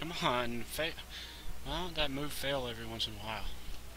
Come on, well, that move fail every once in a while.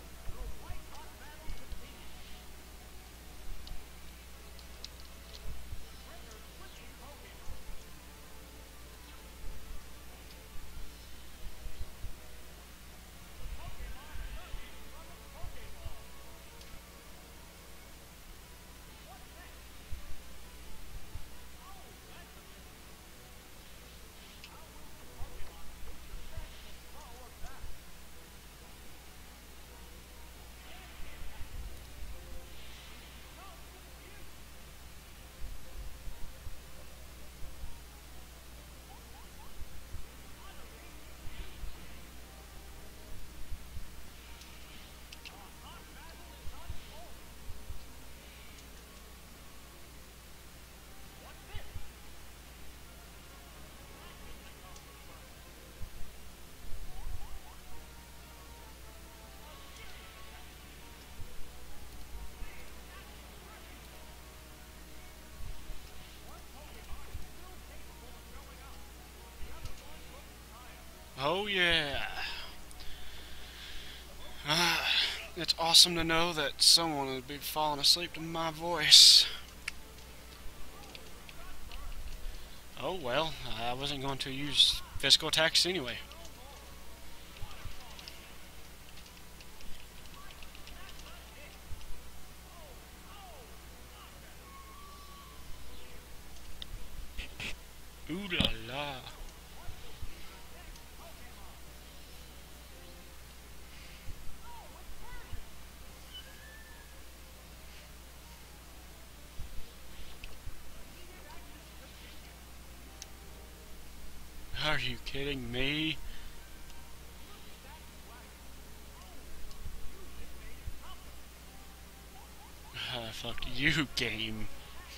Oh yeah. Ah, it's awesome to know that someone would be falling asleep to my voice. Oh well, I wasn't going to use physical attacks anyway. Ooh la la. Are you kidding me? Fuck you, game.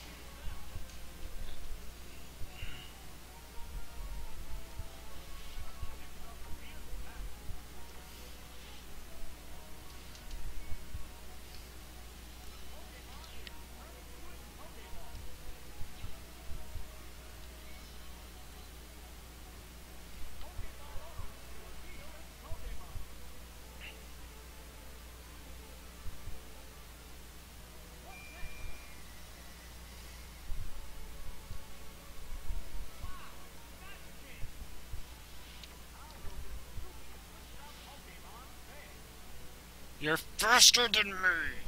You're faster than me!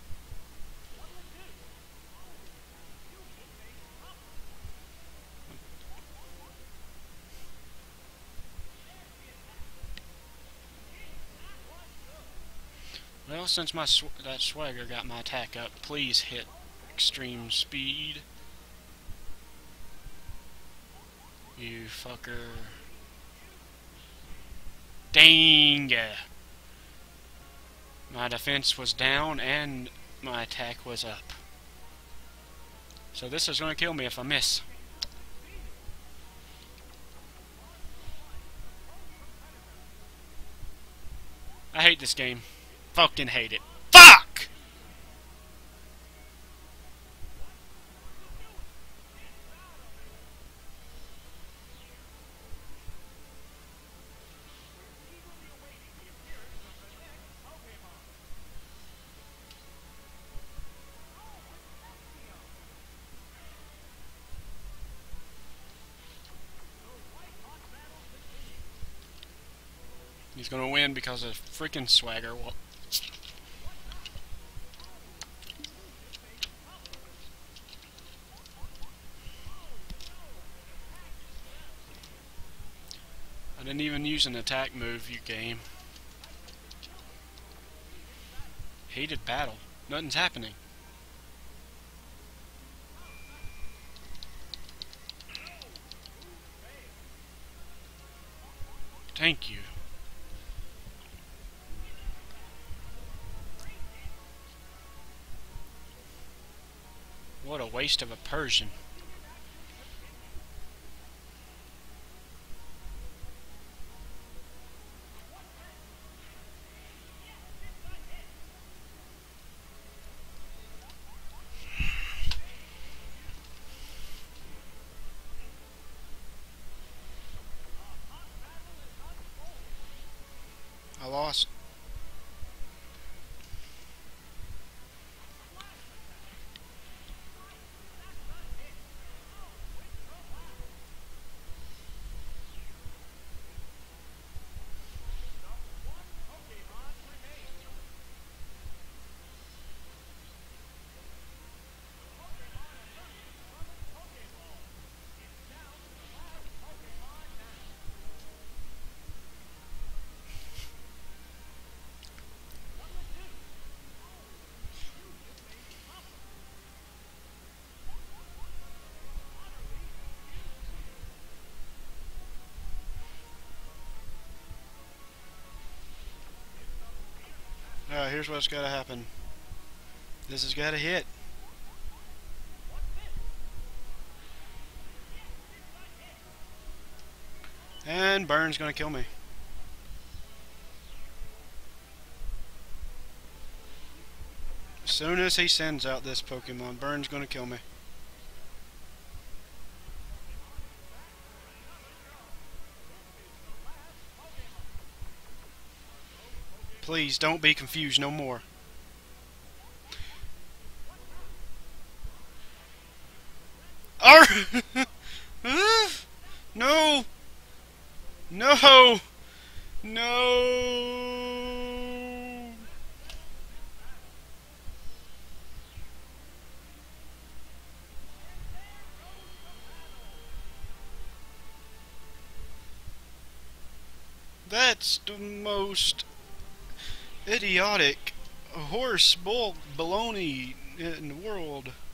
Well, since that swagger got my attack up, please hit extreme speed. You fucker. Dang! My defense was down and my attack was up. So this is going to kill me if I miss. I hate this game. Fucking hate it. Fuck! He's gonna win because of freaking swagger. Well, I didn't even use an attack move, you game. Heated battle. Nothing's happening. Thank you. What a waste of a Persian. lost. Alright, here's what's gotta happen. This has gotta hit. And Burns gonna kill me. As soon as he sends out this Pokemon, Burns gonna kill me. Please don't be confused no more. No! No! No! That's the most idiotic horse bull baloney in the world.